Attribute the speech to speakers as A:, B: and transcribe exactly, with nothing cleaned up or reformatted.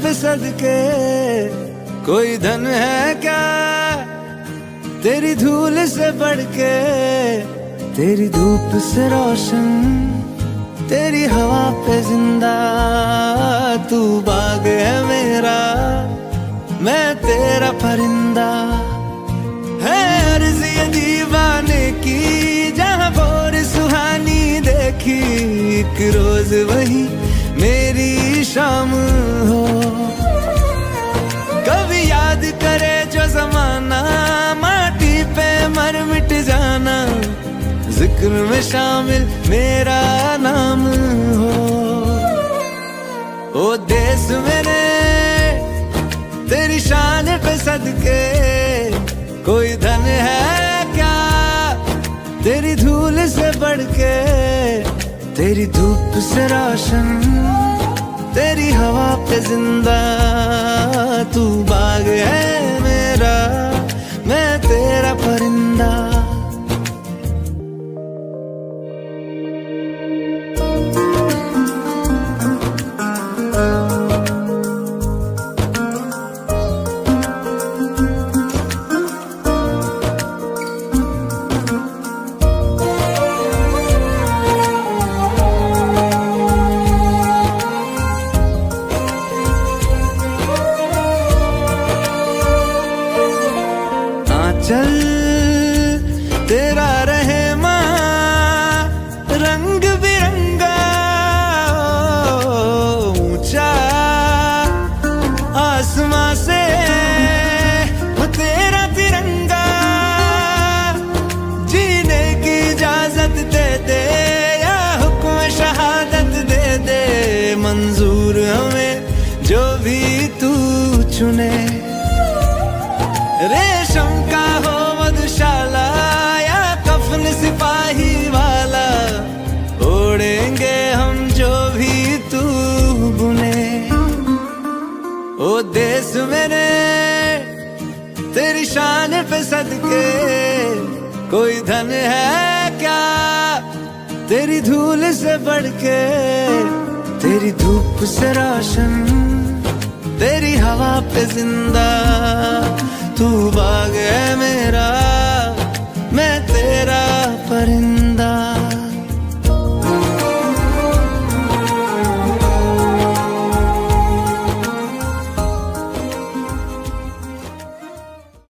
A: पे सदके, कोई धन है क्या तेरी धूल से बढ़ के। तेरी धूप से रोशन, तेरी हवा पे जिंदा, तू बाग है मेरा, मैं तेरा परिंदा। है अर्ज़ ये दीवाने की, जहाँ बोर सुहानी देखी, एक रोज वही मेरी शाम हो। कभी याद करे जो जमाना, माटी पे मर मिट जाना, जिक्र में शामिल मेरा नाम हो। ओ देश मेरे तेरी शान पे सदके, कोई धन है क्या तेरी धूल से बढ़ के। तेरी धूप से रोशन, तेरी हवा पे जिंदा, तू बाग है मेरा, मैं तेरा परिंदा। चल तेरा रहे माँ रंग बिरंगा, ऊंचा आसमां से वो तेरा तिरंगा। जीने की इजाजत दे दे या हुक्म शहादत दे दे, मंजूर हमें जो भी तू चुने। रेशम का हो मधुशाला या कफन सिपाही वाला, ओढ़ेंगे हम जो भी तू बुने। ओ देश मेरे तेरी शान पे सदके, कोई धन है क्या तेरी धूल से बढ़ के। तेरी धूप से रोशन, तेरी हवा पे जिंदा, तू बाग है मेरा,